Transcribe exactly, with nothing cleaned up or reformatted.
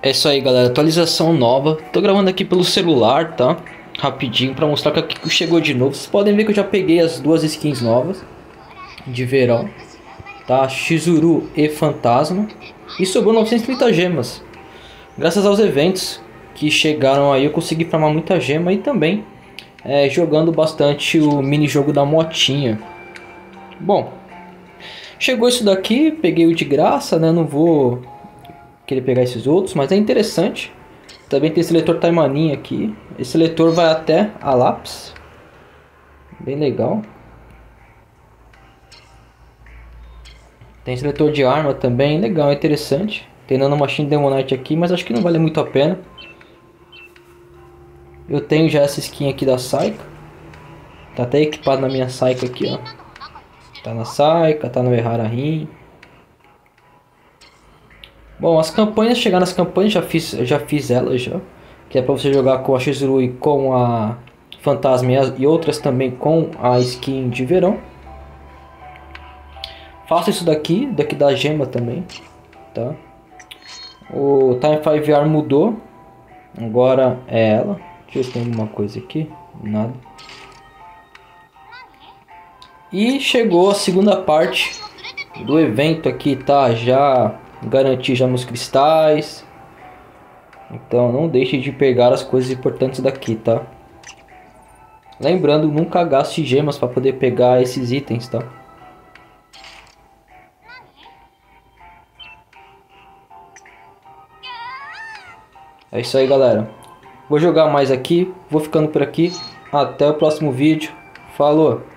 É isso aí, galera, atualização nova. Tô gravando aqui pelo celular, tá? Rapidinho pra mostrar que aqui chegou de novo. Vocês podem ver que eu já peguei as duas skins novas de verão, tá? Chizuru e Fantasma. E sobrou novecentas e trinta gemas. Graças aos eventos que chegaram aí, eu consegui farmar muita gema e também é, jogando bastante o mini jogo da motinha. Bom, chegou isso daqui, peguei o de graça, né? Não vou querer pegar esses outros, mas é interessante. Também tem esse leitor Taimanin aqui. Esse leitor vai até a lápis. Bem legal. Tem esse leitor de arma também, legal, interessante. Tem Nanomachine Demonite aqui, mas acho que não vale muito a pena. Eu tenho já essa skin aqui da Saika. Tá até equipado na minha Saika aqui, ó. Tá na Saika, tá no Errara Rin. Bom, as campanhas, chegar nas campanhas, já fiz, já fiz elas já. Que é pra você jogar com a Chizuru e com a Fantasma e, as, e outras também com a skin de verão. Faça isso daqui, daqui da gema também, tá? O Time cinco V R mudou. Agora é ela. Deixa eu ver se tem alguma coisa aqui. Nada. E chegou a segunda parte do evento aqui, tá? Já garanti já meus cristais. Então não deixe de pegar as coisas importantes daqui, tá? Lembrando, nunca gaste gemas para poder pegar esses itens, tá? É isso aí, galera. Vou jogar mais aqui, vou ficando por aqui. Até o próximo vídeo. Falou!